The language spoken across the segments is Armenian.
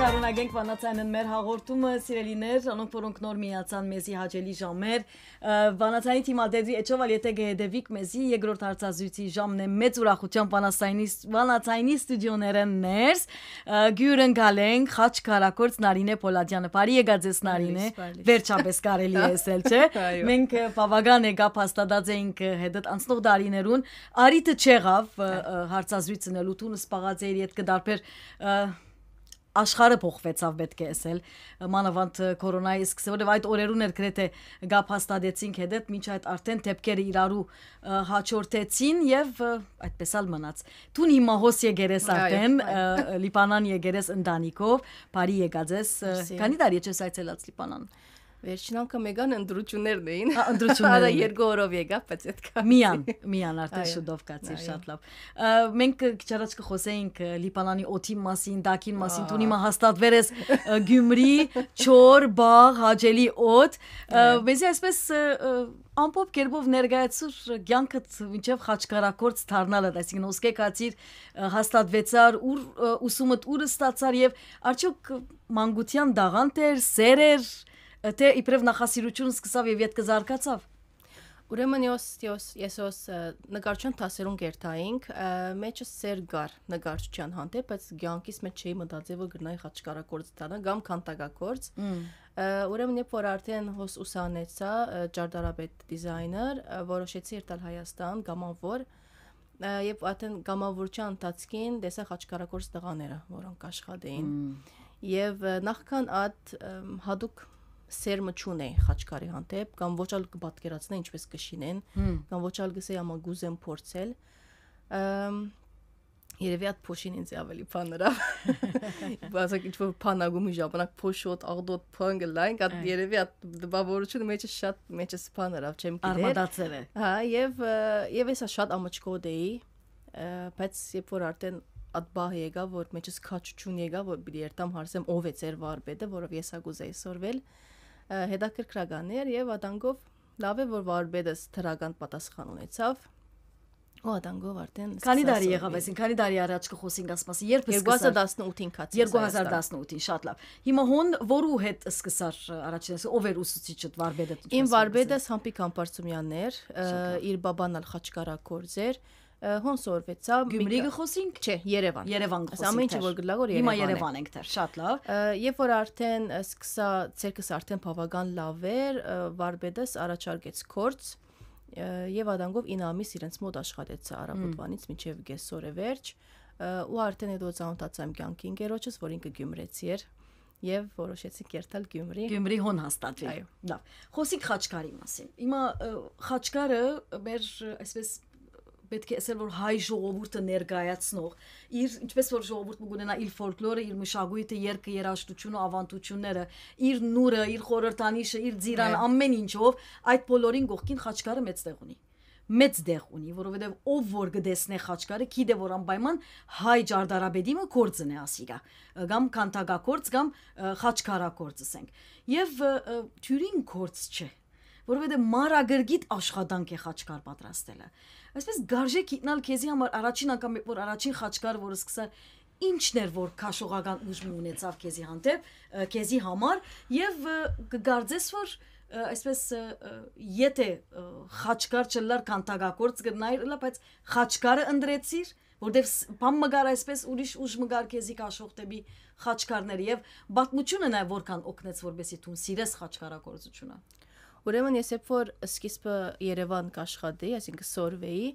Շարունակենք վանացանն մեր հաղորդումը, սիրելիներ, անոնք որոնք նոր միացան մեզի հաճելի ժամեր, վանացանի թիմադեդի էջով ալ եթե գեհդեվիկ մեզի երկրորդ հարցազրույցի ժամն է մեծ ուրախությամբ վանացանի ստուդիոները ներս, գյուրն գալենք խաչ կարակորց Նարինե Պոլադյանը, բարի եկած ես Նարինե, վերջապես կարելի է ասել, չէ, մենք բավական եկապ հաստատած էինք հետդ անցնող դարիներուն, արիտը չեղավ հարցազրույցն էլ ութուն սպաղած էր իդ կդարբեր աշխարհը փոխվեցավ պետք է ասել մանավանդ կորոնայի սկսել որովհետև այդ օրերուն էր գրեթե գապ հաստատեցինք հետդ մինչ այդ արդեն դեպքերը իրարու հաջորդեցին եւ այդպես ալ մնաց տուն հիմա հոս եկերես արդեն լիբանան եկերես ընտանիքով բարի եկած ես քանի տարի է չես այցելած լիբանան Վերջին անգամ եկան ընդրություններն էին։ Ընդրությունները։ Արա երկու օրով եկա, բայց այդքան։ Միան արդեն շուտով կացիր շատ լավ։ Մենք քիչ առաջ կխոսեինք Լիբանանի օթի մասին, դակին մասին, տունի մա հաստատվեր ես Գյումրի, Չոր, Բաղ, Հաջելի օդ։ Մեզի այսպես ամփոփ կերպով ներկայացուր ցանկդ մինչև խաչկարակորց դառնալը, այսինքն ոսկե կացիր հաստատվեցար, ուսումդ ուր ստացար եւ արդյոք մանկության դաղանդ էր, սերեր Թե իբրև նախասիրություն սկսավ եւ յետ կզարգացավ Ուրեմն ես նկարչության դասերուն կերտայինք, մեջը սեր գար նկարչության հանդեպ, բայց ցանկիս մեջ չէի մտածել որ գնայի խաչկարակորց դառնա կամ քանտակակորց Ուրեմն երբ որ արդեն հոս ուսանեցա ճարտարապետ դիզայներ, որոշեցի երթալ Հայաստան գամավոր Երբ արդեն գամավորության ընթացքին տեսա խաչկարակորց տղաները, որոնք աշխատեին եւ նախքան այդ հadouk Սերմը չունեի խաչկարի հանդեպ կամ ոչ ալ կպատկերացնե ինչպես կշինեն կամ ոչ ալ գսեի ամա գուզեմ փորձել Երևի այդ փոշին ինձ ավելի բաներավ բացակ ինչ որ փանագումի ժամանակ փոշոտ աղդոտ փանգլայն այդ երևի այդ դպավորությունը մեջը շատ մեջը սփաներավ չեմ գիտեր Արմադացել է Հա եւ էսա շատ ամաչկոտ էի բայց երբ որ արդեն Այդ բահ եկա որ մեջս քաչություն եկա որ պիտի երթամ հարցեմ ով է ծեր վարպետը որով ես ագուզեի սորվել հետաքրքրական էր եւ ադանգով լավ է որ վարպետս թրական պատասխան ունեցավ ու ադանգով արդեն Քանի տարի եղավ այսին քանի տարի առաջ կխոսենք ասմասի երբ սկսար 2018-ին կացի 2018-ին շատ լավ հիմա հոն որու հետ սկսար առաջինս ով էր ուսուցիչը վարպետը Իմ վարպետս Համպիկ Համբարձումյանն էր իր բաբան ալ խաչկարակորձ էր Հոն սորվեցա Գյումրի գխոսինք Չէ Երևան Երևան գխոսինք Ամեն ինչ որ գլագոր Երևան Հիմա Երևան ենք դեռ շատ լավ Երբ որ արդեն սկսա ցերկս արդեն բավական լավ էր վարպետս առաջարկեց կորց եւ ադանգով 9 ամիս իրենց մոտ աշխատեցա արաբոդվանից մինչեւ գեսորը վերջ ու արդեն հետո ծանոթացա իմ կյանքի ընկերոջս որ ինքը գյումրեցի էր Եվ որոշեցինք երթալ Գյումրի Գյումրի հոն հաստատվել Լավ Խոսենք խաչկարի մասին Հիմա խաչկարը մեր այսպես պետք է ասել որ հայ ժողովուրդը ներկայացնող իր ինչպես որ ժողովուրդը ունենա իր ֆոլկլորը, իր մշակույթը, երգը, երաժշտությունը, ավանդությունները, իր նուրը, իր խորհրդանիշը, իր ձիրան ամեն ինչով այդ բոլորին գողքին խաչկարը մեծ տեղ ունի։ Մեծ դեղ ունի, որովհետև ով որ գտեսնե խաչկարը, գիտե որ անպայման հայ ճարտարապետի մը կորձն է ասիգա, կամ քանտակակորձ կամ խաչկարակորձ ասենք։ Եվ թյուրին կորձ չէ, որովհետև մարագրգիտ աշխատանք է խաչկար պատրաստելը։ Այսպես գարժե գիտնալ քեզի համար առաջին անգամ որ առաջին խաչկարը որ սկսա ինչն էր որ քաշողական ուժ ունեցավ քեզի հանդեպ քեզի համար եւ կգարձես որ այսպես եթե խաչկար չլար քանտակակորձ գտնայր լա բայց խաչկարը ընդրեցիր որտեվ բամ մգար այսպես ուրիշ ուժ մգար քեզի քաշող տեպի խաչկարները եւ բացմությունը նաեւ որքան օգնեց որբեսի դու սիրես խաչկարակորձությունը Ուրեմն ես երբ որ սկիզբը Երևան կաշխատեի, այսինքն սորվեի,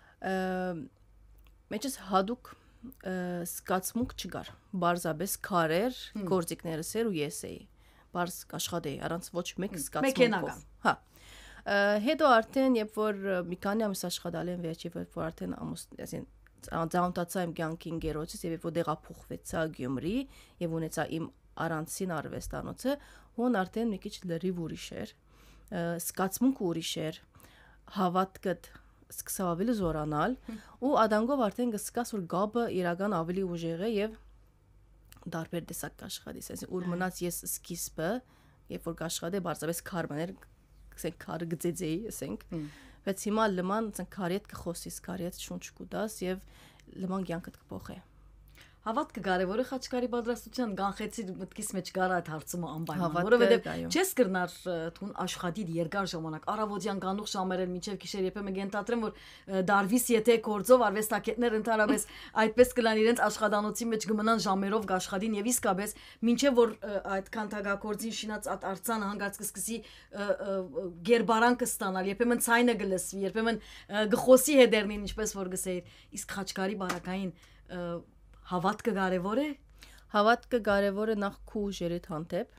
մեջս հadouk սկացմունք չկար։ Բարձաբես քարեր, գործիքներս էր ու ես էի։ Բարձ կաշխատեի, առանց ոչ մեկ սկացմունքով։ Հա։ Հետո արդեն երբ որ մի քանի ամիս աշխատալ եմ վերջի որ արդեն այսին ծանոթացա իմ կյանքի ընկերոջից եւ երբ որ դեղափոխվեցա Գյումրի եւ ունեցա իմ առանցին արվեստանոցը, հոն արդեն մի քիչ լրիվ ուրիշ էր։ Սկացմունքը ուրիշ էր, հավատքդ սկսավ ավելի զորանալ ու ադանգով արդեն գսկաս որ գաբը իրական ավելի ուժեղ է եւ դարբեր տեսակ կաշխատես, այսինքն ուր մնաց ես սկիզբը, երբ որ կաշխատե բարձրապես քարմներ, ասենք քարը գծեծեի, ասենք, բայց հիմա լման ասենք քարի հետ կխոսիս, քարի հետ շունչ կուտաս եւ լման կյանքդ կփոխի։ Հավատքը կարևոր է խաչկարի պատրաստության կանխեցի մտքիս մեջ գար այդ հարցումը անպայման, որովհետև չես կրնար թուն աշխատիր երկար ժամանակ, առավոտյան գանուխ ժամերել մինչև գիշեր երբեմն գենտատրեմ որ դարվիս եթե գործով արվեստագետներ ընդհանրապես այդպես կլան իրենց աշխատանոցի մեջ կմնան ժամերով կաշխատին եւ իսկապես մինչև որ այդքան թագակորձին շինած արձանը հանգած կսկսի գերբարանքը ստանալ, երբեմն ցայնը գլսվի, երբեմն գխոսի հետերնին ինչպես որ գսեիր, իսկ խաչկարի բարակային հավատքը կարևոր է։ Հավատքը կարևոր է նախ քու ուժերիդ հանդեպ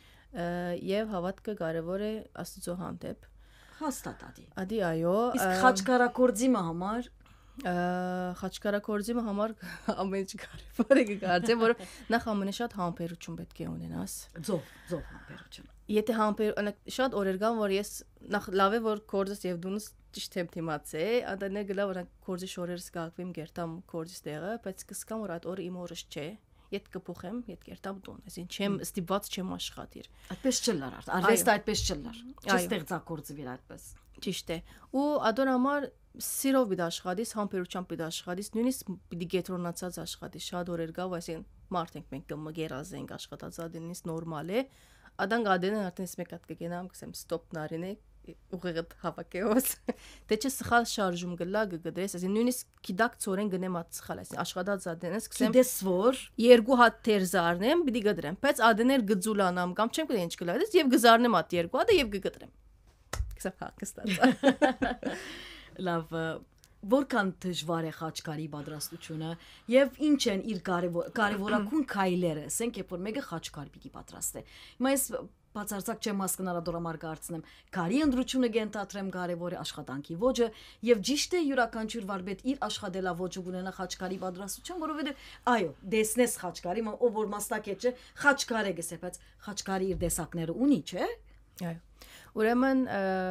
եւ հավատքը կարևոր է Աստծո հանդեպ։ Հաստատ ադի։ Ադի այո։ Իսկ խաչկարակորձիմը համար խաչկարակորձիմը համար ամեն ինչ կարևոր է գարցեմ, որ նախ ամենաշատ համբերություն պետք է ունենաս։ Ձով համբերություն։ Եթե շատ օրեր կան, որ ես նախ լավ է որ կորձս եւ դունս ճիշտ եմ թիմացե, ադաներ գլա որ կորձի շորերս կակվիմ գերտամ կորձի տեղը, բայց կսկամ որ այդ օրը իմ օրս չէ, իդ կփոխեմ, իդ գերտամ տուն, այսին չեմ ստիպված չեմ աշխատիր։ Այդպես չլար, արվեստը այդպես չլար։ Չստեղծագործվիր այդպես։ Ճիշտ է։ Ու ադոր համար սիրով պիտի աշխատես, համբերությամբ պիտի աշխատես, նույնիսկ պիտի գետրոնացած աշխատես, շատ օրեր գա, այսին մարդ ենք մենք կմգերազ ենք աշխատած ադենից նորմալ է։ Ադան գադենը արդեն մեկ հատ կգենամ, կսեմ ստոպ նարինե ուղեղդ հավաքեոս դե չէ սխալ շարժում գլա գդրես այսին նույնիսկ գիտակ ծորեն գնեմ at սխալ այսին աշխատած ադենես կսեմ գիտես որ երկու հատ թերզարնեմ պիտի գդրեմ բայց ադեներ գծուլանամ կամ չեմ գտե ինչ կլայդես եւ գզարնեմ at երկու հատը եւ գգտրեմ կսեմ հա կստացա լավ որքան դժվար է խաչկարի պատրաստությունը եւ ինչ են իր կարևորագույն քայլերը ասենք երբ որ մեկը խաչկար պիտի պատրաստե հիմա ես բացարձակ չեմ հասկանալ ադորամար կարծնեմ քարի ընդրությունը գենտատրեմ կարևոր է աշխատանքի ոճը եւ ճիշտ է յուրաքանչյուր վարպետ իր աշխատելավոճը ունենա խաչկարի պատրաստություն որովհետեւ այո դեսնես խաչկարի ով որ մասնակետ չէ խաչկար է գսե բայց խաչկարի իր դեսակները ունի չէ այո ուրեմն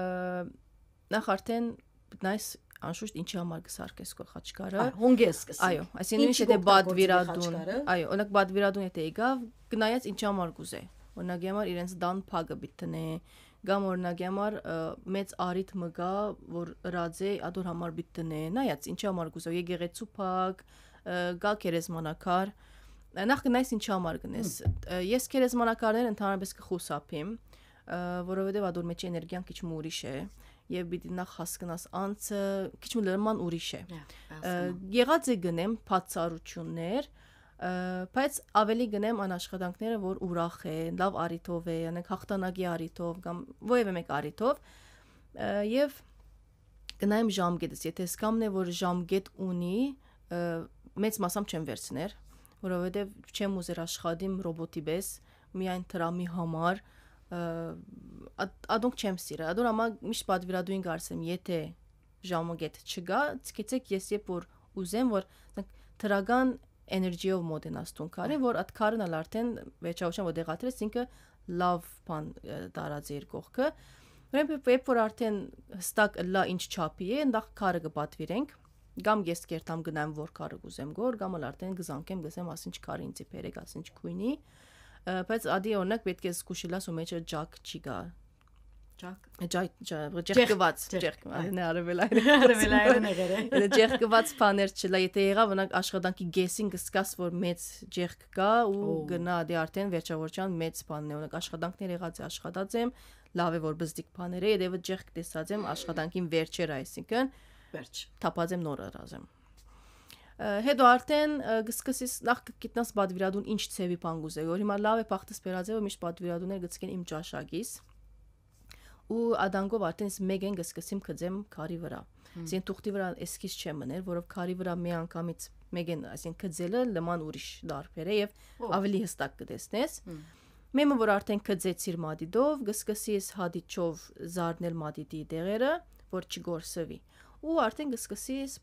նախ արդեն նայս անշուշտ ինչի համար կսարքես քո խաչկարը հոնգես կսի այո այսինքն ինչ եթե բադվիրադուն այո օրինակ բադվիրադուն եթե եկավ գնայած ինչի համար կուզե օրինակ համար իրենց դան փագը բիտնե գամ օրինակ համար մեծ արիթ մգա որ ռաձե ադոր համար բիտնե նայած ինչի համար կուզե եկեղեցու փագ գա քերեզմանակար նախ գնայս ինչի համար գնես ես քերեզմանակարներ ընդհանրապես կխուսափիմ որովհետև ադոր մեջ էներգիան քիչ ուրիշ է եւ պիտի նախ հասկանաս անցը քիչ ու լրման ուրիշ է եղած է գնեմ բացառություններ բայց ավելի գնեմ անաշխատանքները որ ուրախ է լավ արիթով է անենք հաղթանակի արիթով կամ ովևէ մեկ արիթով եւ գնայեմ ժամկետս եթե սկամն է որ ժամկետ ունի մեծ մասամբ չեմ վերցներ որովհետեւ չեմ ուզեր աշխատիմ ռոբոտի պես միայն տրամի համար ադոնք չեմ սիրը ադոր ամա միշտ պատվիրադուին կարծեմ եթե ժամկետ չգա ցկեցեք ես երբ որ ուզեմ որ թրագան էներգիով մոդենաստուն կարի որ այդ քարն ալ արդեն վերջավորության որ դեղատրես ինքը լավ բան տարած իր կողքը ուրեմն երբ որ արդեն հստակ լա ինչ չափի է այնտեղ քարը կպատվիրենք գամ ես կերտամ գնամ որ քարը կուզեմ գոր գամ ալ արդեն գզանկեմ գսեմ ասինչ քարը ինձ բերեք ասինչ քույնի բայց ադի օրինակ պետք է զգուշիլաս ու մեջը ջակ չի գա ջերկված ջերկված բաներ չլա եթե եղավ օրինակ աշխատանքի գեսին կսկաս որ մեծ ջերկ կա ու գնա դի արդեն վերջավորության մեծ բանն է օրինակ աշխատանքներ եղած է աշխատած եմ լավ է որ բզդիկ բաներ է եւ ջերկ տեսած եմ աշխատանքին վերջեր այսինքն վերջ թափած եմ նոր արազեմ հետո արդեն գսկսես նախ գիտնաս բադվիրադուն ինչ ցեվի բան գուզե որ հիմա լավ է բախտս բերածեව միշտ բադվիրադուներ գցկեն իմ ճաշակից ու ադանգով արդեն մեկ են գսկսիմ կձեմ քարի վրա ասին թուղթի վրա էսքիզ չեմ մներ որով քարի վրա մի անգամից մեկ են ասին կձելը լման ուրիշ դարբեր է եւ ավելի հստակ կտեսնես մեմը որ արդեն կձեցիր մադիդով գսկսես հադիչով զարնել մադիդի դեղերը որ չգորսվի ու արդեն գսկսես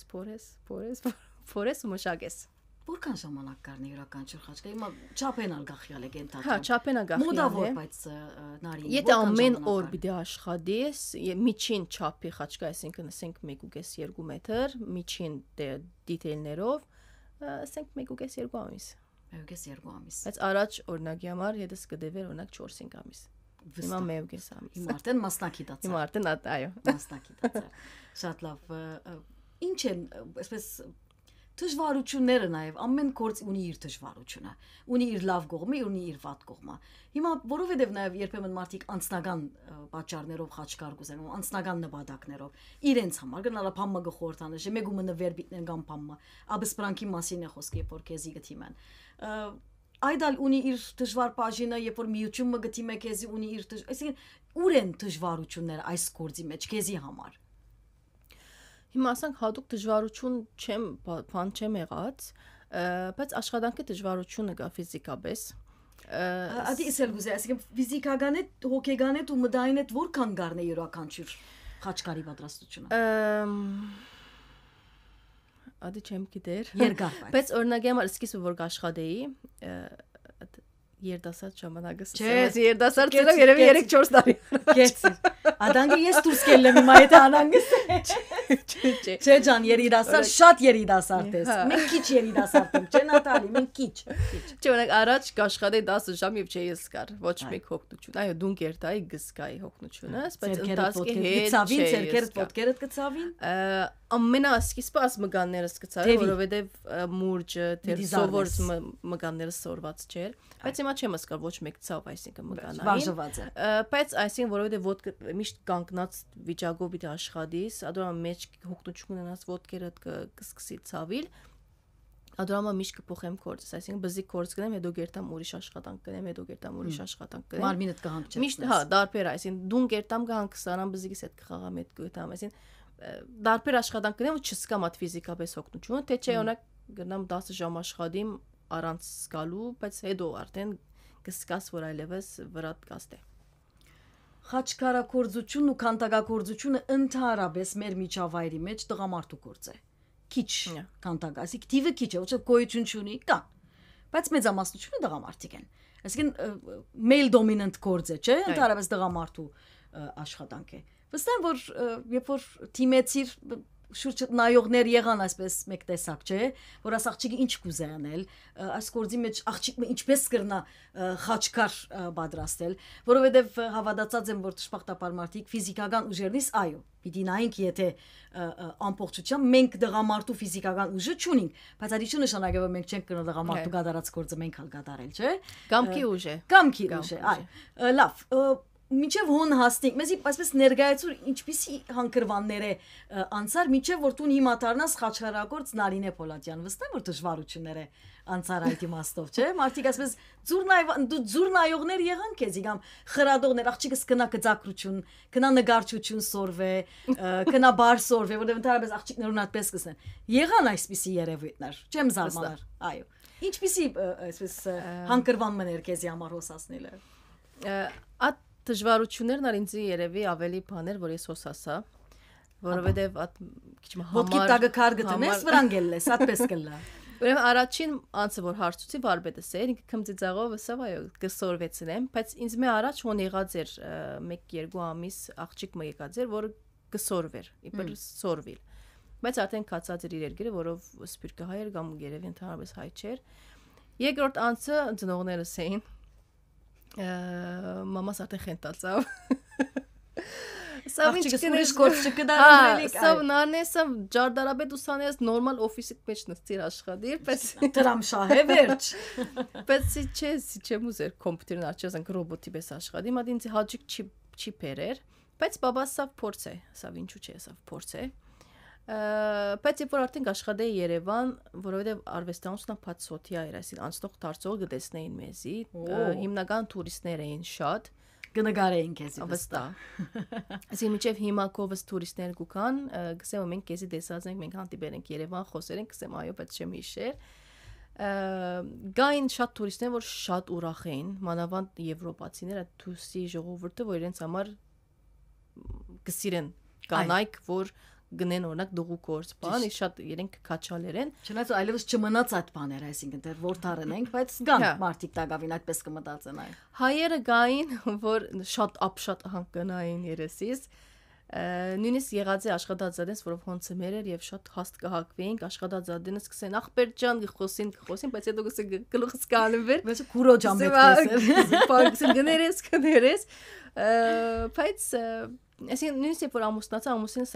փորես ու մշակես որքան ժամանակ կառնի յուրաքանչյուր խաչկար հիմա չափենալ գախյալ է գենտակը հա չափենա գախյալ է մոդավոր բայց նարին եթե ամեն օր պիտի աշխատես միջին չափի խաչկա այսինքն ասենք 1.5-2 մետր միջին դիթեյլներով ասենք 1.5-2 ամիս 1.5-2 ամիս բայց առաջ օրինակի համար հետս կդեվեր օրինակ 4-5 ամիս հիմա 1.5 ամիս հիմա արդեն մասնակցած հիմա արդեն այո մասնակցած շատ լավ ինչ են այսպես Դժվարությունները նաև ամեն գործ ունի իր դժվարությունը, ունի իր լավ կողմը, ունի իր վատ կողմը։ Հիմա որովհետև նաև երբեմն մարդիկ անձնական պատճառներով խաչքար կուզեն, անձնական նպատակներով իրենց համար գնալը փամը գխորտանշ, մեկ ու մնը վերբիտնեն կամ փամը, աբսպրանքի մասին է խոսքը, երբ որ քեզի գտիմեն։ Այդալ ունի իր դժվար բաժինը, երբ որ միությունը գտիմե քեզի ունի իր այսինքն ուր են դժվարությունները այս գործի մեջ քեզի համար։ Հիմա ասենք հատուկ դժվարություն բան չեմ եղած, բայց աշխատանքի դժվարությունը կա ֆիզիկապես։ Ադի իսել գուզե, այսինքն ֆիզիկական է, հոգեգան է ու մտային է որքան գարն է յուրաքանչյուր խաչքարի պատրաստությունը։ Ադի չեմ գիտեր։ Երկար բայց օրինակ համար սկիզբը որ աշխատեի, երդասարդ ժամանակս երդասարդ ծերով երևի 3-4 տարի Գեցի Ադանգի ես դուրս կելեմ հիմա այդ անանգս Չէ ջան երիտասարդ շատ երիտասարդ ես մենք քիչ երիտասարդ ենք չէ Նատալի մենք քիչ Չէ օրինակ առաջ կաշխատեի 10 ժամ եւ չէի սկար ոչ մեկ հոգնություն այո դու կերտայի գսկայի հոգնությունը բայց ընթացքի հետ ցավին ցերքերդ ոտքերդ կցավին ամենասկիզբը աս մգաններս կցավի որովհետեւ մուրջը դեր սովորց մգանները սորված չէր բայց հիմա չեմ ասկար ոչ մեկ ցավ այսինքն մգանային բայց այսինքն որովհետեւ ոտքը միշտ կանգնած վիճակով պիտի աշխատիս ադորա մեջ հոգնություն ունենաս ոտքերդ կսկսի ցավիլ ադորամա միշտ կփոխեմ կորցս այսինքն բզիկ կորց գնեմ հետո գերտամ ուրիշ աշխատանք կնեմ հետո գերտամ ուրիշ աշխատանք կնեմ մարմինդ կհանգչես միշտ հա դարբեր այսինքն դուն գերտամ կհանգստանամ բզիկից հետ կխաղամ հետ գտամ այսինքն դարբեր աշխատանք կնեմ ու չսկամ այդ ֆիզիկապես հոգնությունը թե չէ օրինակ գնամ 10 ժամ աշխատիմ առանց սկալու բայց հետո արդեն կսկաս որ այլևս վրատ կաստե խաչքարագործությունն ու քանդակագործությունը ընդհանրապես մեր միջավայրի մեջ տղամարդու գործ է քիչ քանդակ ասիկ տիվը քիչ է ոչ գոյություն չունի կա բայց մեծամասնությունը տղամարդիկ են այսինքն male dominant գործ է չէ ընդհանրապես տղամարդու աշխատանք է վստահ որ երբ որ թիմեցիր շուրջը նայողներ եղան այսպես մեկ տեսակ չէ որ աս աղջիկը ինչ կուզե անել այս գործի մեջ աղջիկը ինչպես կրնա խաչքար պատրաստել որովհետև հավատացած եմ որ դժբախտաբար մարդիկ ֆիզիկական ուժերից այո պիտի նայենք եթե ամբողջությամբ մենք դղամարտու ֆիզիկական ուժը չունենք բայց այդ չի նշանակում որ մենք չենք կրնա դղամարտու գդարած գործը մենք հալ գդարել չէ կամքի ուժ է այ լավ Մինչև հոն հասնենք, մեզի այսպես ներգայացուր ինչպիսի հանգրվաններ է անցար, մինչև որ տուն հիմա դառնաս խաչքարագործ Նարինե Պոլատյան, վստահ որ դժվարություններ է անցար այդ իմաստով, չէ՞։ Մարդիկ այսպես ձուր նայողներ եղան քեզի կամ խրադողներ, աղջիկս կնա գծակրություն, կնա նգարչություն սորվե, կնա բար սորվե, որովհետև ընդհանրապես աղջիկներ ունատպես կսեն։ Եղան այսպիսի երևույթներ, չեմ զարմանար, այո։ Ինչպիսի այսպես հանգրվաններ քեզի համար հոսացնել է։ Դժվարություններն ար ինձ երևի ավելի բաներ որ ես հոսասա որովհետև այդ քիչ համար ոտքի տակը քար գտնես վրան գելես այդպես կլա ուրեմն առաջին անձը որ հարցուցի վարպետս էր ինքը քմծիծաղով ասավ այո կսորվեցնեմ բայց ինձ մե առաջ հոն եղած էր 1-2 ամիս աղջիկ մը եկած էր որ կսորվեր իբր սորվիլ բայց արդեն կացած էր իր երկիրը որով սպիրկը հայ էր կամ երևի ընդհանրապես հայ չէր երկրորդ անձը ծնողներս էին մամաս արդեն խենտացավ Սավ ինչ կներես գործ չկդարել էլի Սավ նարնես սավ ջարդարաբեդ ուսանես նորմալ օֆիսի մեջ նստիր աշխատիր բայց դրամ շահե վերջ բայց չի մուզեր կոմպյուտերն աչես անք ռոբոտի պես աշխատի մատ ինձ հաջիկ չի բերեր բայց բաբաս սավ փորձ է սավ ինչու չէ սավ փորձ է բայց երբ որ արդեն աշխատեի Երևան, որովհետև արվեստանոցն ապած սոթիա էր, այսին անցնող դարձող գտեսնեին մեզի, հիմնական տուրիստներ էին շատ, կնկարեին քեզի վստահ։ Այսինքն մինչև հիմա կովս տուրիստներ գուքան, գսեմ մենք քեզի տեսած ենք, մենք հանդիպել ենք Երևան, խոսել ենք, գսեմ այո, բայց չեմ հիշեր։ Գային շատ տուրիստներ, որ շատ ուրախ էին, մանավանդ եվրոպացիները, թուսի ժողովուրդը, որ իրենց համար գսիրեն կանայք, որ գնեն օրինակ դուղու կորս բան, շատ իրենք քաչալեր են։ Չնայած այլևս չմնաց այդ բաները, այսինքն դեռ որթարն ենք, բայց կան մարդիկ տակավին այդպես կմտածեն այ։ Հայերը գային, որ շատ ապշատ հանգնային երեսից։ Նույնիսկ եղած է աշխատածադենս, որով հոնցմեր էր եւ շատ հաստ կհակվեինք, աշխատածադենս կսեն ախպեր ջան խոսին, բայց հետո կսե գլուխս կանում վեր։ Բայց քուրո ջան պետք է։ Պարքսին գներես։ Բայց այսինքն նույնիսկ որ ամուսնացա, ամուսինս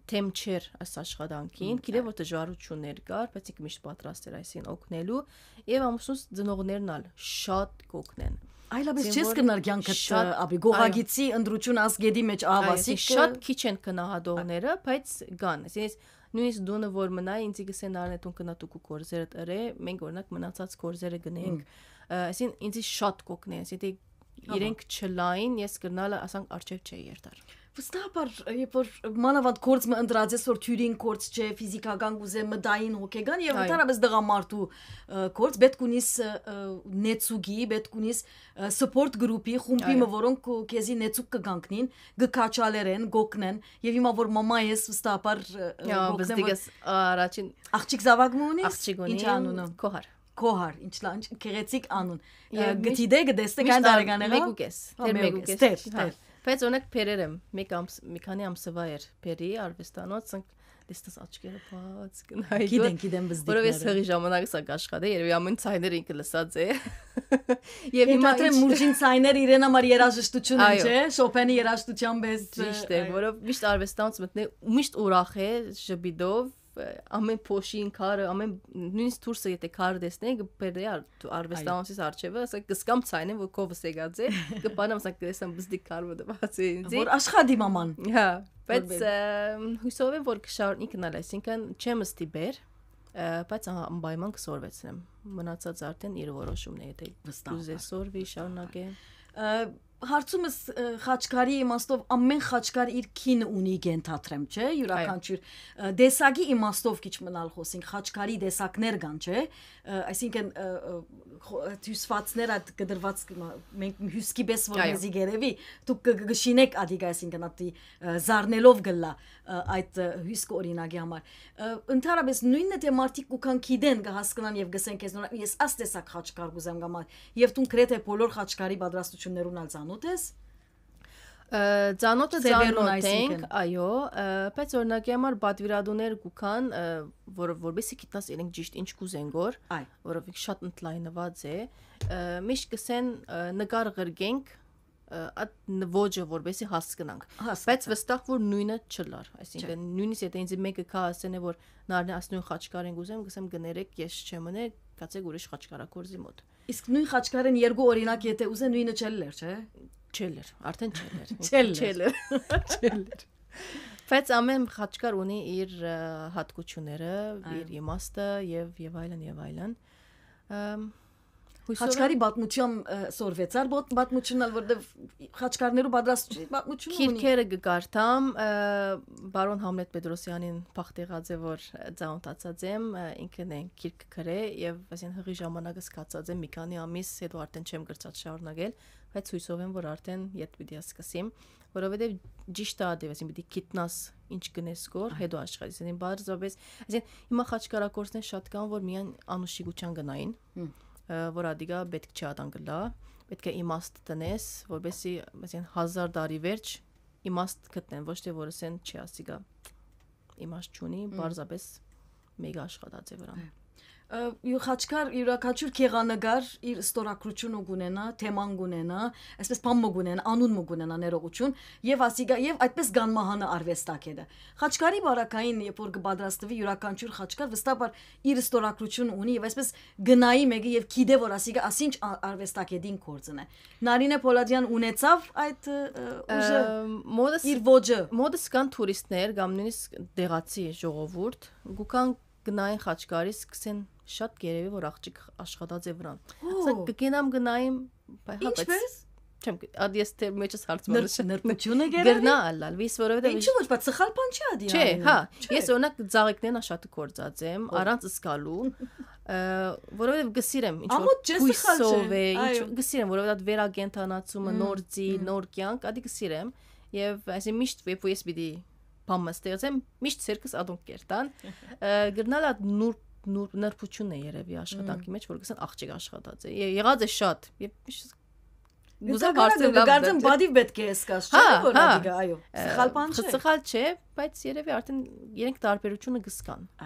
թեմ չէր այս աշխատանքին, գիտե որ դժվարություններ կար, բայց ինքը միշտ պատրաստ էր այսին օգնելու եւ ամուսնուս ծնողներն ալ շատ կօգնեն։ Այլապես չես կնար կյանքդ ապի գողագիցի ընդրություն ասգեդի մեջ ահավասիկ շատ քիչ են գնահատողները, բայց կան։ Այսինքն նույնիսկ դոնը որ մնա ինձ գսեն արնետուն կնատուկ կորզերը ըրե, մենք օրինակ մնացած կորզերը գնենք։ Այսինքն ինձ շատ կօգնեն, այսինքն իրենք չլային, ես կրնալը ասանք արժև չէ երդար։ Վստահաբար, երբ որ մանավանդ կորձ մը ընդրած ես որ թյուրին կորձ չէ, ֆիզիկական գուզե մդային հոգեգան եւ ընդհանրապես դղամարտու կորձ պետք ունիս նեցուգի, պետք ունիս support group-ի խումբի մը որոնք քեզի նեցուկ կգանքնին, գկաչալերեն, գոկնեն եւ հիմա որ մամա ես վստահաբար գոկնեմ առաջին աղջիկ զավակ ունիս, ինչ անունը Կոհար, ինչ լան, քեղեցիկ անուն։ Գտիդե գտեսте կան դարեգաները։ Մեգուկես, դեր մեգուկես։ Բայց օրինակ փերերեմ, մի քանի ամսվա էր փերի արվեստանոց, դեստաս աչքերը բաց գնայ։ Գիտեն բզդիկները։ Որով ես հղի ժամանակ սա աշխատե, երևի ամեն ցայները ինքը լսած է։ Եվ հիմա թե մուրջին ցայները իրեն համար երաժշտություն են, չէ՞, Շոպենի երաժշտության պես։ Ճիշտ է, որով միշտ արվեստանոց մտնե, միշտ ուրախ է, ժբիդով ամեն փոշին քարը ամեն նույնիսկ դուրսը եթե քարը տեսնենք բերե արվեստանոցից արչևը ասա կսկամ ցայնեմ որ կովս եկած է կպանամ ասա կեսամ բզդիկ քարը դված է ինձ որ աշխատի մաման հա բայց հույսով եմ որ կշարունակի գնալ այսինքն չեմ ստիբեր բայց անպայման կսորվեցնեմ մնացած արդեն իր որոշումն է եթե ուզես սորվի շարունակե հարցումս խաչքարի իմաստով ամեն խաչքար իր քինը ունի գենթաթրեմ, չէ՞, յուրաքանչյուր դեսագի իմաստով քիչ մնալ խոսենք, խաչքարի դեսակներ կան, չէ՞, այսինքն հյուսվածները կդրված մենք հյուսկի պես որ մեզի գերեվի, դուք կգշինեք ադիգա, այսինքն ատի զարնելով գլա այդ հյուսկը օրինակի համար։ Ընդհանրապես նույնն է թե մարդիկ կուքան գիտեն կհասկանան եւ գսեն քեզ նոր ես աստեսակ խաչքար գուզեմ գամա եւ դու գրեթե բոլոր խաչքարի պատրաստություններուն ալ ծանոթ ես Ծանոթը ծանոթ ենք, այո, բայց օրինակի համար պատվիրատուներ կուքան, որովհետեւ գիտնաս իրենք ճիշտ ինչ կուզեն գոր, որովհետեւ շատ ընդլայնված է, միշտ կսեն նկար գրգենք այդ ոճը որովհետեւ հասկանանք, բայց վստահ որ նույնը չլար, այսինքն նույնիսկ եթե ինձ մեկը կա ասեն որ նարնի ասնույն խաչքար են գուզեմ, գսեմ գներեք, ես չեմ մնե, կացեք ուրիշ խաչքարակորզի մոտ։ Իսկ նույն խաչքարեն երկու օրինակ եթե ուզեն նույնը չլեր, չէ՞։ Չելեր, արդեն չելեր։ Բայց ամեն խաչքար ունի իր հատկությունները, իր իմաստը եւ այլն։ Խաչքարի պատմությամբ սորվեցար պատմությունն որտեվ խաչքարներու պատրաստության պատմություն ունի։ Քիրքերը գկարտամ բարոն Համլետ Պետրոսյանին փախտեղած է որ ծանոթացած եմ, ինքն է քիրք գրե եւ այսին հղի ժամանակը սկացած եմ մի քանի ամիս հետո արդեն չեմ գրծած շարունակել, բայց հույսով եմ որ արդեն իդ պիտի սկսեմ, որովհետեւ ճիշտ է դեպի պիտի գիտնաս ինչ գնես գոր, հետո աշխատես, այսին բարձրապես, այսին հիմա խաչքարակորսներ շատ կան որ միայն անուշիկության գնային որ ադիգա պետք չի ադանգլա, պետք է իմաստ տնես, որովհետեւ այսին 1000 տարի վերջ իմաստ գտնեն, ոչ թե որ ասեն չի ասիգա իմաստ չունի, բարձրապես մեկ աշխատած է վրան։ Խաչքար յուրաքանչյուր քեղանկար իր ստորակրությունը գունենա, թեման գունենա, այսպես բամը գունենա, անուն գունենա ներողություն եւ ասիգա եւ այդպես գանմահանը արվեստակեդը։ Խաչքարի բարակային երբ որ կպատրաստվի յուրաքանչյուր խաչքար վստահաբար իր ստորակրությունը ունի եւ այսպես գնայի մեկը եւ գիտե որ ասիգա ասինչ արվեստակեդին կորցն է։ Նարինե Պոլադյան ունեցավ այդ ուժը իր ոճը։ Մոդս կան տուրիստներ կամ նույնիսկ դեղացի ժողովուրդ գուքան գնային խաչքարի սկսեն շատ գերեւի որ աղջիկ աշխատած է վրան։ Ասա կգնամ գնայիմ, ինչպես չեմ ադիես թե մեջս հարցմանս նրբությունը գերեւի գրնա ալալ վիս որովհետեւ ինչու ոչ բայց սխալ բան չի ադի չէ հա ես օրինակ ծաղիկներն շատ կորցած եմ առանց սկալու որովհետեւ գսիրեմ ինչ որ հույսով է ինչ գսիրեմ որովհետեւ վերագենտանացումը նոր ձի նոր կյանք ադի գսիրեմ եւ այսին միշտ երբ ես պիտի բամստեղծեմ միշտ ցերկս ադոնք կերտան գրնալ այդ նրբությունն է երևի աշխատանքի մեջ որ գսեն աղջիկ աշխատած է եղած է շատ եւ միշտ Գուզակ հարցը բադի պետք է սկաս չէ որ ադիգա այո սխալ բան չէ սխալ չէ բայց երևի արդեն իրենք տարբերությունը գսկան այո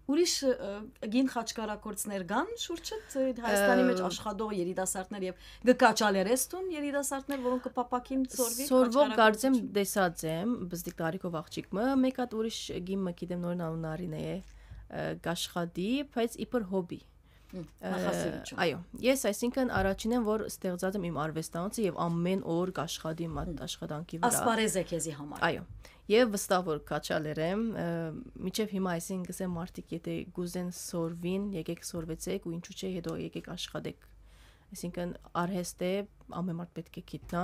Ուրիշ գին խաչքարակորցներ կան շուրջդ Հայաստանի մեջ աշխատող երիտասարդներ եւ գկաչալերեստուն երիտասարդներ, որոնք կփապակին սորվի Սորվող գարձեմ դեսած եմ, բզդիկ տարիքով աղջիկը, մեկ հատ ուրիշ գիմը գիտեմ նորին անունարին է գաշխադի, բայց իբր հոբի։ Այո, ես այսինքն առաջին եմ, որ ստեղծած եմ իմ արվեստանոցը եւ ամեն օր գաշխադի մատ աշխատանքի վրա։ Ասպարեզ է քեզի համար։ Այո։ Եվ վստահ որ քաչալեր եմ, միջև հիմա այսինքն գսեմ մարդիկ, եթե գուզեն սորվին, եկեք սորվեցեք ու ինչու՞ չէ հետո եկեք աշխատեք։ Այսինքն արհեստ է, ամեն մարդ պետք է գիտնա։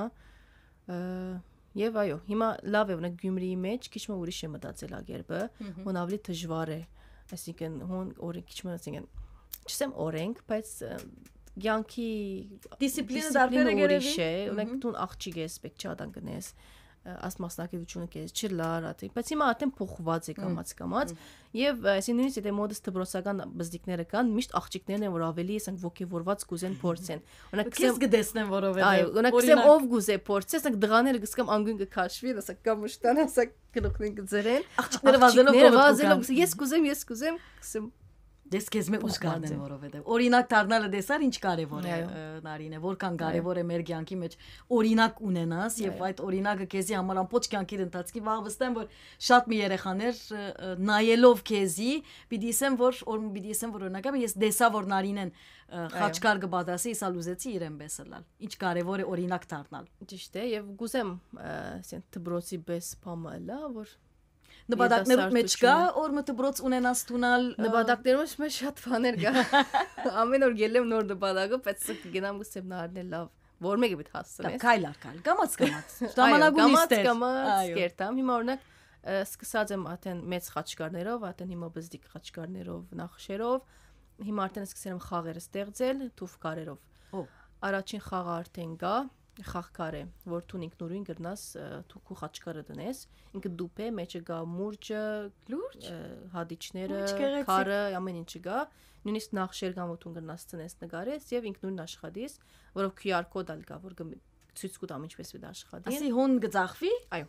Եվ այո, հիմա լավ է, օրինակ Գյումրիի մեջ քիչ մը ուրիշ է մտածել ագերբը, հոն ավելի դժվար է։ Այսինքն հոն օրենք քիչ մը այսինքն չսեմ օրենք, բայց ցանկի դիսցիպլինը դարբեր է գերեվի։ Օրինակ դու աղջիկ ես, պետք չի ադան գնես։ Ասմասնակետությունը քեզ չլար, բայց հիմա արդեն փոխված է կամած եւ այսինքն նույնիսկ եթե մոդս դպրոցական բզդիկները կան, միշտ աղջիկներն են որ ավելի ասենք ոգևորված կուզեն փորձեն։ Օրինակ քեզ կդեսնեն որովհետեւ այո, օրինակ քսեմ ով գուզե փորձես, ասենք դղաները գսկամ անգուն կքաշվի, ասենք կամ շտան, ասենք գլուխին կձերեն, աղջիկները վազելով ես կուզեմ, քսեմ Դες քեզ մե ուշ կարնեն որովհետև օրինակ դառնալը դեսար ինչ կարևոր է Նարինե որքան կարևոր է մեր կյանքի մեջ օրինակ ունենաս եւ այդ օրինակը քեզի համար ամբողջ կյանքի ընթացքի վաղ վստահ եմ որ շատ մի երեխաներ նայելով քեզի պիտի ասեմ որ օրինակը ես դեսա որ Նարինեն խաչքար կբադասի իսալ ուզեցի իրեն բեսլալ ինչ կարևոր է օրինակ դառնալ ճիշտ է եւ գուզեմ ասեն դբրոցի բես փամալա որ Նպատակներով մեջ կա օր մտբրոց ունենաս տունալ նպատակներով մեջ շատ բաներ կա ամեն օր գելեմ նոր նպատակը բայց գնամ գսեմ նարնել լավ որ մեկը պիտի հասցնես քայլ կամած ժամանակունիստ է կերտամ հիմա օրինակ սկսած եմ արդեն մեծ խաչքարներով արդեն հիմա բզդիկ խաչքարներով նախշերով հիմա արդեն սկսել եմ խաղերը ստեղծել թուֆ կարերով առաջին խաղը արդեն կա խաղքար է, որ դու ինքնուրույն գրնաս քու խաչքարը դնես, ինքը դուփ է, մեջը գա մուրճը, լուրջ, հադիչները, քարը, ամեն ինչը գա, նույնիսկ նախշեր կան, որ դու գրնաս ցնես նկարես եւ ինքնուրույն աշխատես, որով QR կոդ ալ կա, որ ցույց կտամ ինչպես պետք աշխատի։ Ասի հոն գծախվի։ Այո։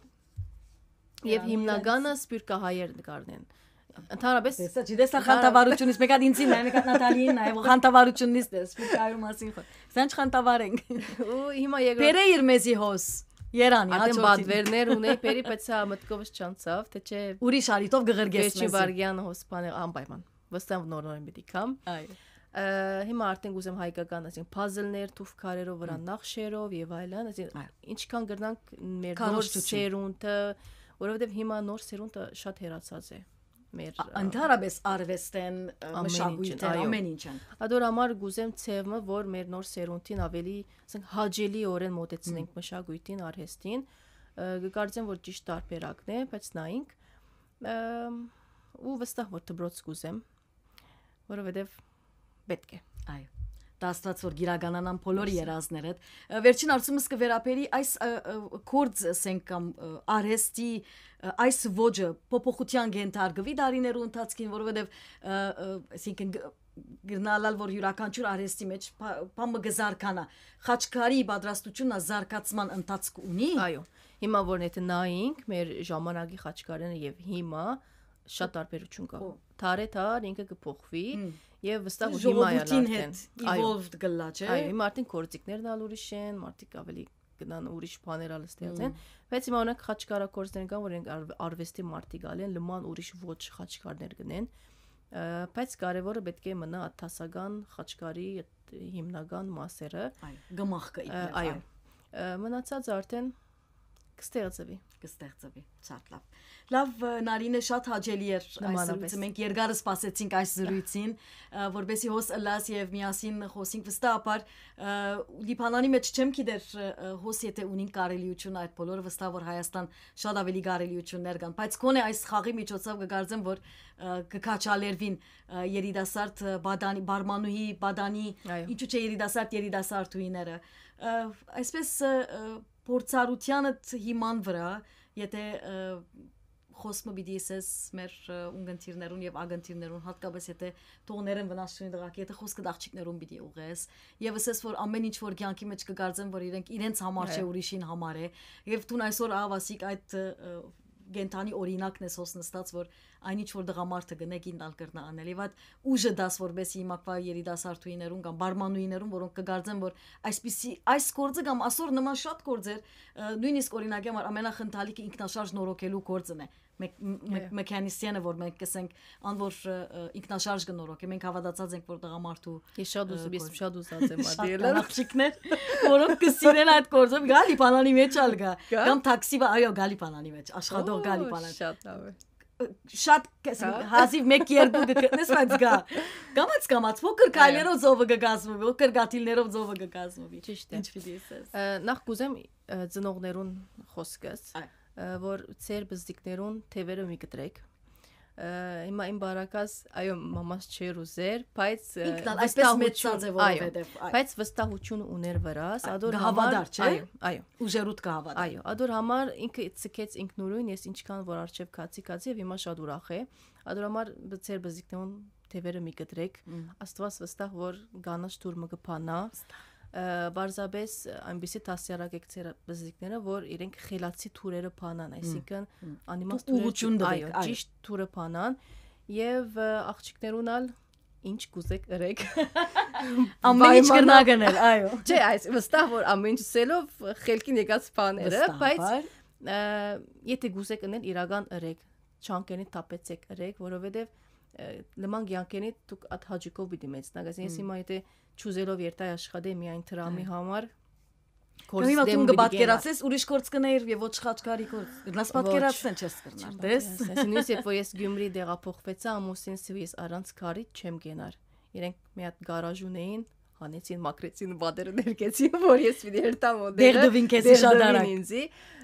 Եվ հիմնականը սպիրկահայեր նկարն են։ Ընդհանրապես դեսա խանտավարությունից մեկ հատ ինձին նայ մեկ հատ Նատալիին նայ խանտավարությունից դես ֆիկայու մասին սանջ խանտավարենք ու հիմա եկա Պերը իր մեզի հոս Երանի հաջորդի բադվերներ ունեի պերի բայց սա մտքովս չանցավ թե չէ ուրիշ արիտով գղրգես մեզի Վարգյան հոսպանը անպայման վստահ նոր պիտի կամ հիմա արդեն գուզեմ հայկական ասենք փազլներ թուֆ քարերով վրա նախշերով եւ այլն ասենք ինչքան գրնանք մեր նոր սերունդը որովհետեւ հիմա նոր սերունդը շատ հերացած է Ընդհանրապես արվեստեն մշակույթը ամեն ինչ են Ադոր համար գուզեմ ցևը որ մեր նոր սերունդին ավելի ասենք հաջելի օրեն մոտեցնենք մշակույթին արհեստին կարծեմ որ ճիշտ տարբերակն է բայց նայենք ու վստահ որ դբրոց գուզեմ որովհետև պետք է այո Դաստված որ գիրականանան բոլոր երազները վերջին արցումս կվերապերի այս կորձ ասենք կամ արհեստի այս ոճը փոփոխության գենթարգվի դարիներու ընթացքին որովհետև ասենք գնալալ որ յուրաքանչյուր արհեստի մեջ բամը գզարքանա խաչքարի պատրաստությունն զարգացման ընթացք ունի այո հիմա որ եթե նայենք մեր ժամանակի խաչքարերը եւ հիմա շատ տարբերություն կա թարեթար ինքը կփոխվի եւ վստահ որ հիմա է արդեն evolved գլա չէ այո հիմա արդեն կորձիկներն ալ ուրիշ են մարդիկ ավելի գնան ուրիշ բաներ ալ ստեղծեն բայց հիմա օրինակ խաչքարակորձներ կան որ արվեստի մարդիկ ալ են լման ուրիշ ոչ խաչքարներ գնեն բայց կարևորը պետք է մնա աթասական խաչքարի հիմնական մասերը այո գմախքը այո մնացած արդեն կստեղծվի շատ լավ Նարինե շատ հաճելի էր այս զրույցը մենք երկարը սպասեցինք այս զրույցին որբեսի հոս ըլլաս եւ միասին խոսենք վստահաբար լիբանանի մեջ չեմ գիտեր հոս եթե ունին կարելիություն այդ բոլորը վստահ որ Հայաստան շատ ավելի կարելիություններ կան բայց գոնե այս խաղի միջոցով կգարձեմ որ կքաչալերվին երիտասարդ բադանի բարմանուհի բադանի ինչու՞ չէ երիտասարդուիները այսպես փորձառությանը հիման վրա եթե խոսքը պիտի ասես մեր ունգընտիրներուն եւ ագընտիրներուն հատկապես եթե տողներն վնասություն դրակ եթե խոսքը աղջիկներուն պիտի ուղես եւ ասես որ ամեն ինչ որ կյանքի մեջ կգարձեն որ իրենց համար չէ ուրիշին համար է եւ դու այսօր ավասիկ այդ գենթանի օրինակն է սոս նստած, որ այնինչ որ դղամարդը գնեգին դալ կրնա անել։ Եվ այդ ուժը դաս որբեսի իմակվա երիտասարդուիներուն կամ բարմանուիներուն, որոնք կգարձեն, որ այսպիսի այս գործը կամ ասոր նման շատ գործեր, նույնիսկ օրինակ համար ամենախնդալիքը ինքնաշարժ նորոգելու գործն է։ Մեխանիզմը, որ մենք կսենք անոր ինքնաշարժ կնորոգի, մենք հավատացած ենք, որ դղամարդու ես շատ ուզած եմ ադիել աղջիկներ, որոնք կսիրեն այդ գործը, գալի բանանի մեջ ալ գա, կամ տաքսի, այո, գալի բանանի մեջ, աշխատող գալի բանան։ Շատ լավ է։ Շատ հազիվ 1-2 գտնես բայց գա գամած փոքր քայլերով զովը կգազմվի, փոքր գաթիլներով զովը կգազմվի։ Ճիշտ է։ Ինչ պիտի ասես։ Նախ կուզեմ ծնողներուն խոսքս, որ ծեր բզդիկներուն թևերը մի կտրեք։ Հիմա իմ բարակաս, այո, մամաս չեր ուզեր, բայց այսպես մեծած է որովհետև բայց վստահություն ուներ վրաս, ադոր հավատար, չէ։ Այո, ուժերուտ կհավատա։ Այո, ադոր համար ինքը ցկեց ինքնուրույն, ես ինչքան որ արժև կացի եւ հիմա շատ ուրախ է։ Ադոր համար ծեր բզդիկներուն թևերը մի կտրեք, Աստված վստահ որ գանաչ դուրմը կփանա։ Բարձաբես այնպեսի տասյարակ եկցեր բզիկները, որ իրենք խելացի թուրերը փանան, այսինքն անիմաստ թուրը, այո, ճիշտ թուրը փանան եւ աղջիկներունալ ինչ կուզեք ըրեք։ Ամեն ինչ կնագնել, այո։ Չէ, այս վստահ որ ամեն ինչ սելով խելքին եկած բաները, բայց եթե կուզեք ընել իրական ըրեք, չանկենի տապեցեք ըրեք, որովհետեւ նման գյանքենի դուք at հաջիկով պիտի մեծնաք, այսինքն ես հիմա եթե ճուզելով երթայ աշխատե միայն դրամի համար Հիմա դու կպատկերացես ուրիշ գործ կներ եւ ոչ խաչքարի գործ։ Գնաս պատկերացնեն չես կրնար, դես։ Այսինքն երբ որ ես Գյումրի դեղափոխվեցա, ամուսինս ես առանց քարի չեմ գնար։ Իրենք մի հատ գարաժ ունեին, հանեցին, մակրեցին, բադերը ներկեցին, որ ես պիտի երթա մոդելը։ Դեղդվին քեզ շատ արագ ինձի։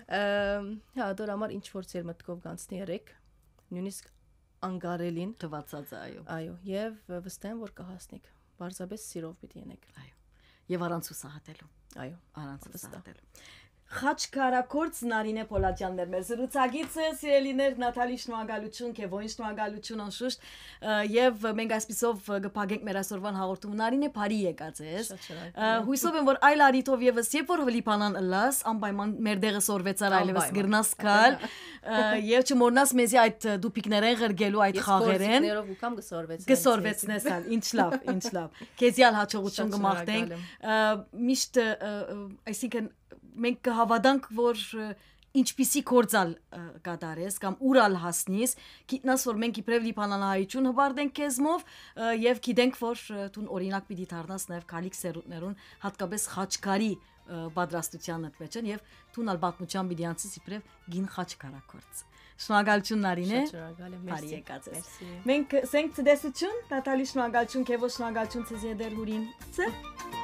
Հա, դոր համար ինչ որ ծեր մտքով գանցնի երեք, նույնիսկ անգարելին թվացած է, այո։ Այո, եւ վստահ եմ որ կհասնեք։ Բարձաբես սիրով պիտի ենեք։ Այո։ Եվ առանց ուսահատելու։ Այո, առանց ուսահատելու։ Խաչքարակորց Նարինե Պոլատյաններ մեր զրուցակիցը, սիրելիներ, Նաթալի շնորհակալություն, Քևոյին շնորհակալություն անշուշտ, եւ մենք այսպիսով կփակենք մեր այսօրվան հաղորդումը։ Նարինե բարի եկած ես։ Հույսով եմ որ այլ արիտով եւս երբ որ լիփանան ըլլաս, անպայման մեր դեղը սորվեցար այլևս գրնաս կալ, եւ չմոռնաս մեզի այդ դուպիկներեն ղրգելու այդ խաղերեն։ Ներով ու կամ կսորվեցնես ալ, ինչ լավ, ինչ լավ։ Քեզիալ հաջողություն կմաղթենք։ Միշտ այսինքն մենք կհավատանք, որ ինչպիսի կործալ կատարես կամ ուրալ հասնիս, գիտնաս որ մենք իբրև լիփանանահայություն հբարդենք քեզմով եւ գիտենք որ դու օրինակ պիտի դառնաս նաեւ քալիք սերունդներուն հատկապես խաչքարի պատրաստության մեջ եւ դու ալ բացմության պիտի անցես իբրև գին խաչքարակորց։ Շնորհակալություն Նարինե։ Շնորհակալ եմ, բարի եկած ես։ Մենք սենք ցդեսություն, Նատալի շնորհակալություն, Քևո շնորհակալություն ցեզի դեր հուրին։